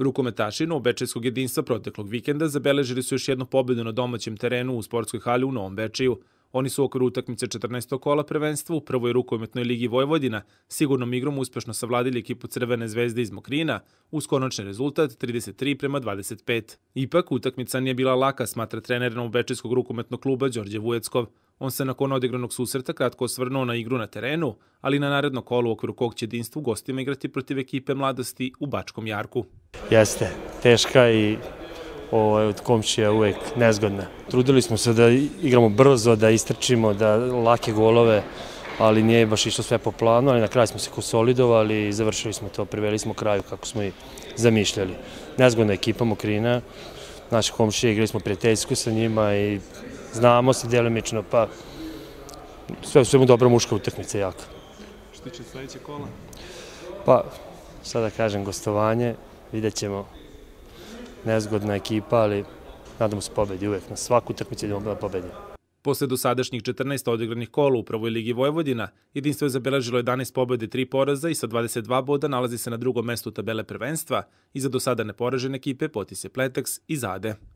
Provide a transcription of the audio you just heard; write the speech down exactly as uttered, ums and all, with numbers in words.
Rukometaši novobečejskog jedinstva proteklog vikenda zabeležili su još jednu pobedu na domaćem terenu u sportskoj hali u Novom Bečeju. Oni su u okviru utakmice četrnaestog kola prvenstva u prvoj rukometnoj ligi Vojvodina sigurnom igrom uspešno savladili ekipu Crvene zvezde iz Mokrina uz konačni rezultat trideset tri prema dvadeset pet. Ipak, utakmica nije bila laka, smatra trener novobečejskog rukometnog kluba Đorđe Vujeckov. On se nakon odigranog susreta kratko osvrnuo na igru na terenu, ali na naredno kolo u okviru kog će jedinstvo u gostima igrati protiv ekipe Mladosti u Bačkom Jarku. Jeste, teška i od komšija uvek nezgodna. Trudili smo se da igramo brzo, da istrčimo, da lake golove, ali nije baš išlo sve po planu, ali na kraju smo se konsolidovali i završili smo to, priveli smo kraju kako smo i zamišljali. Nezgodna ekipa Mokrina, naši komšije, igrali smo prijateljsko sa njima i znamo se delimično, pa sve u svemu dobra muška utakmica, jaka. Što tiče sledeće kola? Pa, sada kažem, gostovanje, vidjet ćemo. Nezgodna ekipa, ali nadamo se pobedi uvek. Na svaku utakmicu idemo da pobedimo. Posle dosadašnjih četrnaest odigranih kola u prvoj ligi Vojvodina, jedinstvo je zabeležilo jedanaest pobede i tri poraza i sa dvadeset dva boda nalazi se na drugom mestu tabele prvenstva. Iza do sada neporažene ekipe Potisje Pleteks i Zade.